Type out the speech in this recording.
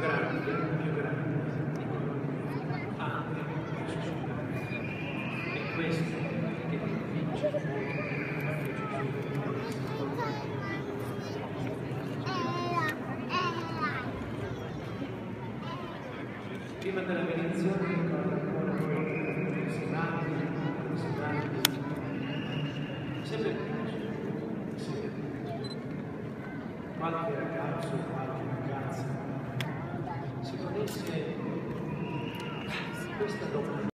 grande, anche più superiore. E questo che vince prima della benedizione ricordo ancora noi segnali, sempre qualche ragazzo, qualche ragazza si ponesse questa domanda.